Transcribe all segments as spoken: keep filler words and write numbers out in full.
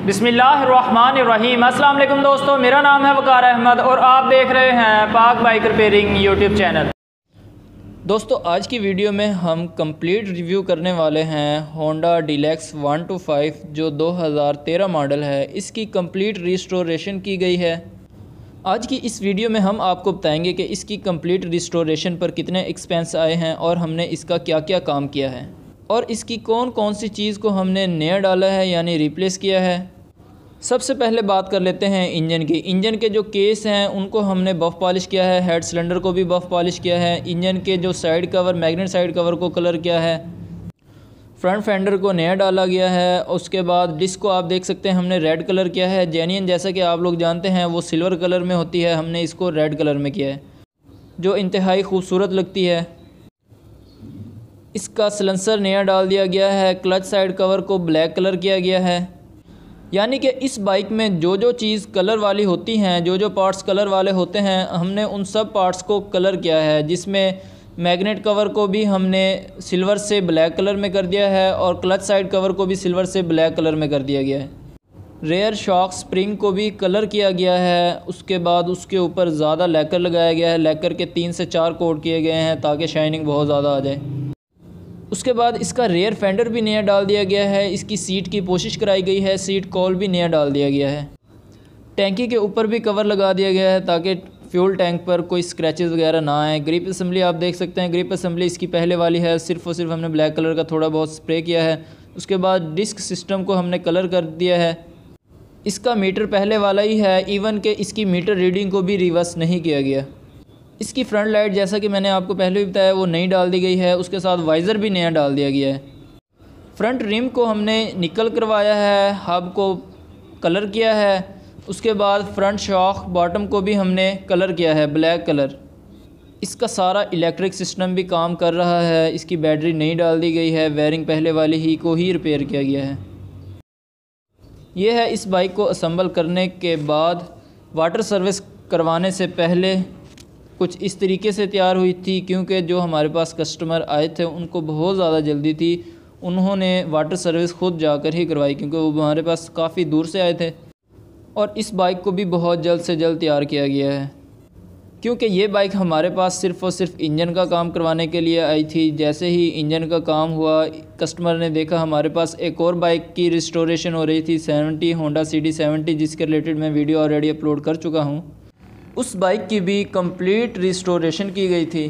बिस्मिल्लाहिर्रहमानिर्रहीम। अस्सलाम वालेकुम दोस्तों, मेरा नाम है वकार अहमद और आप देख रहे हैं पाक बाइक रिपेयरिंग यूट्यूब चैनल। दोस्तों, आज की वीडियो में हम कंप्लीट रिव्यू करने वाले हैं Honda Deluxe one two five जो दो हज़ार तेरह मॉडल है। इसकी कंप्लीट रिस्टोरेशन की गई है। आज की इस वीडियो में हम आपको बताएंगे कि इसकी कंप्लीट रिस्टोरेशन पर कितने एक्सपेंस आए हैं और हमने इसका क्या क्या काम किया है और इसकी कौन कौन सी चीज़ को हमने नया डाला है यानी रिप्लेस किया है। सबसे पहले बात कर लेते हैं इंजन की। इंजन के जो केस हैं उनको हमने बफ़ पॉलिश किया है, हेड सिलेंडर को भी बफ़ पॉलिश किया है, इंजन के जो side cover magnet side cover को कलर किया है, फ्रंट फेंडर को नया डाला गया है। उसके बाद डिस्क को आप देख सकते हैं हमने रेड कलर किया है। जेन्युइन जैसा कि आप लोग जानते हैं वो सिल्वर कलर में होती है, हमने इसको रेड कलर में किया है जो इंतहाई खूबसूरत लगती है। इसका सिलेंसर नया डाल दिया गया है। क्लच साइड कवर को ब्लैक कलर किया गया है। यानी कि इस बाइक में जो जो चीज़ कलर वाली होती हैं, जो जो पार्ट्स कलर वाले होते हैं, हमने उन सब पार्ट्स को कलर किया है। जिसमें मैग्नेट कवर को भी हमने सिल्वर से ब्लैक कलर में कर दिया है और क्लच साइड कवर को भी सिल्वर से ब्लैक कलर में कर दिया गया है। रेयर शॉक स्प्रिंग को भी कलर किया गया है। उसके बाद उसके ऊपर ज़्यादा लैकर लगाया गया है। लैकर के तीन से चार कोट किए गए हैं ताकि शाइनिंग बहुत ज़्यादा आ जाए। उसके बाद इसका रेयर फेंडर भी नया डाल दिया गया है। इसकी सीट की कोशिश कराई गई है। सीट कॉल भी नया डाल दिया गया है। टैंकी के ऊपर भी कवर लगा दिया गया है ताकि फ्यूल टैंक पर कोई स्क्रैचेस वगैरह ना आए। ग्रिप असम्बली आप देख सकते हैं, ग्रिप असम्बली इसकी पहले वाली है। सिर्फ और सिर्फ हमने ब्लैक कलर का थोड़ा बहुत स्प्रे किया है। उसके बाद डिस्क सिस्टम को हमने कलर कर दिया है। इसका मीटर पहले वाला ही है, इवन के इसकी मीटर रीडिंग को भी रिवर्स नहीं किया गया। इसकी फ्रंट लाइट जैसा कि मैंने आपको पहले भी बताया वो नई डाल दी गई है। उसके साथ वाइज़र भी नया डाल दिया गया है। फ्रंट रिम को हमने निकल करवाया है, हब को कलर किया है। उसके बाद फ्रंट शॉक बॉटम को भी हमने कलर किया है ब्लैक कलर। इसका सारा इलेक्ट्रिक सिस्टम भी काम कर रहा है। इसकी बैटरी नई डाल दी गई है। वायरिंग पहले वाली ही को ही रिपेयर किया गया है। यह है इस बाइक को असम्बल करने के बाद वाटर सर्विस करवाने से पहले कुछ इस तरीके से तैयार हुई थी, क्योंकि जो हमारे पास कस्टमर आए थे उनको बहुत ज़्यादा जल्दी थी। उन्होंने वाटर सर्विस ख़ुद जाकर ही करवाई क्योंकि वो हमारे पास काफ़ी दूर से आए थे। और इस बाइक को भी बहुत जल्द से जल्द तैयार किया गया है क्योंकि ये बाइक हमारे पास सिर्फ़ और सिर्फ इंजन का काम करवाने के लिए आई थी। जैसे ही इंजन का काम हुआ, कस्टमर ने देखा हमारे पास एक और बाइक की रिस्टोरेशन हो रही थी seventy Honda C D seventy, जिसके रिलेटेड मैं वीडियो ऑलरेडी अपलोड कर चुका हूँ। उस बाइक की भी कंप्लीट रिस्टोरेशन की गई थी,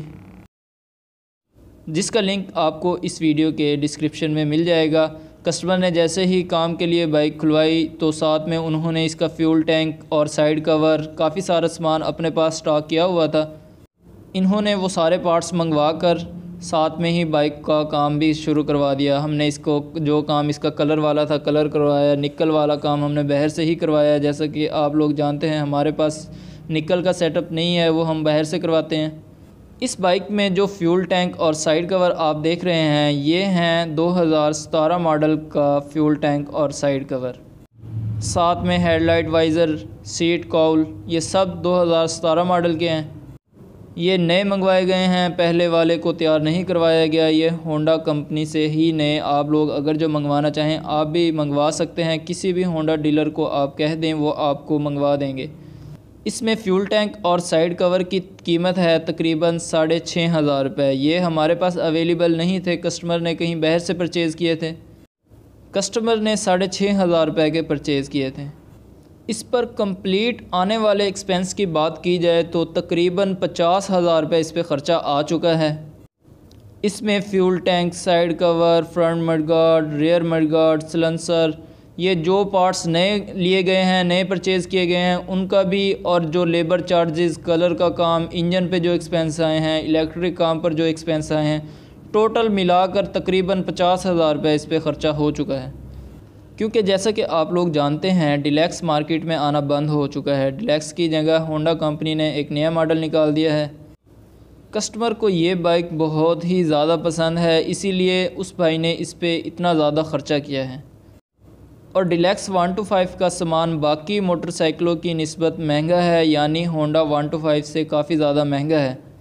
जिसका लिंक आपको इस वीडियो के डिस्क्रिप्शन में मिल जाएगा। कस्टमर ने जैसे ही काम के लिए बाइक खुलवाई तो साथ में उन्होंने इसका फ्यूल टैंक और साइड कवर काफ़ी सारा सामान अपने पास स्टॉक किया हुआ था। इन्होंने वो सारे पार्ट्स मंगवा कर साथ में ही बाइक का काम भी शुरू करवा दिया। हमने इसको जो काम इसका कलर वाला था कलर करवाया, निकल वाला काम हमने बाहर से ही करवाया। जैसा कि आप लोग जानते हैं हमारे पास निकल का सेटअप नहीं है, वो हम बाहर से करवाते हैं। इस बाइक में जो फ्यूल टैंक और साइड कवर आप देख रहे हैं ये हैं दो हज़ार सत्रह मॉडल का फ्यूल टैंक और साइड कवर। साथ में हेडलाइट वाइज़र, सीट कॉल, ये सब दो हज़ार सत्रह मॉडल के हैं। ये नए मंगवाए गए हैं, पहले वाले को तैयार नहीं करवाया गया। ये होंडा कंपनी से ही नए, आप लोग अगर जो मंगवाना चाहें आप भी मंगवा सकते हैं। किसी भी होंडा डीलर को आप कह दें वो आपको मंगवा देंगे। इसमें फ़्यूल टैंक और साइड कवर की कीमत है तकरीबन साढ़े छः हज़ार रुपये। ये हमारे पास अवेलेबल नहीं थे, कस्टमर ने कहीं बाहर से परचेज़ किए थे। कस्टमर ने साढ़े छः हज़ार रुपये के परचेज़ किए थे। इस पर कंप्लीट आने वाले एक्सपेंस की बात की जाए तो तकरीबन पचास हज़ार रुपये इस पर ख़र्चा आ चुका है। इसमें fuel tank, side cover, front mudguard, rear mudguard, silencer, ये जो पार्ट्स नए लिए गए हैं, नए परचेज़ किए गए हैं उनका भी, और जो लेबर चार्जेस, कलर का काम, इंजन पे जो एक्सपेंस आए हैं, इलेक्ट्रिक काम पर जो एक्सपेंस आए हैं, टोटल मिलाकर तकरीबन पचास हज़ार रुपये इस पे ख़र्चा हो चुका है। क्योंकि जैसा कि आप लोग जानते हैं डीलक्स मार्केट में आना बंद हो चुका है। डीलक्स की जगह होंडा कंपनी ने एक नया मॉडल निकाल दिया है। कस्टमर को ये बाइक बहुत ही ज़्यादा पसंद है, इसीलिए उस भाई ने इस पर इतना ज़्यादा ख़र्चा किया है। और डीलक्स वन टू फाइव का सामान बाकी मोटरसाइकिलों की निस्बत महंगा है, यानी होंडा वन टू फाइव से काफ़ी ज़्यादा महंगा है।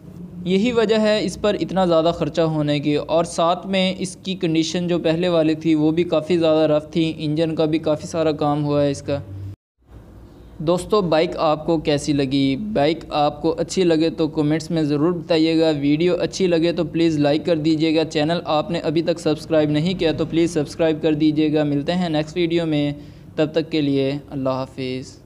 यही वजह है इस पर इतना ज़्यादा ख़र्चा होने की। और साथ में इसकी कंडीशन जो पहले वाली थी वो भी काफ़ी ज़्यादा रफ़ थी, इंजन का भी काफ़ी सारा काम हुआ है इसका। दोस्तों बाइक आपको कैसी लगी? बाइक आपको अच्छी लगे तो कमेंट्स में ज़रूर बताइएगा। वीडियो अच्छी लगे तो प्लीज़ लाइक कर दीजिएगा। चैनल आपने अभी तक सब्सक्राइब नहीं किया तो प्लीज़ सब्सक्राइब कर दीजिएगा। मिलते हैं नेक्स्ट वीडियो में, तब तक के लिए अल्लाह हाफिज़।